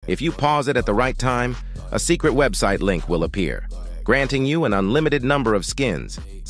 If you pause it at the right time, a secret website link will appear, granting you an unlimited number of skins.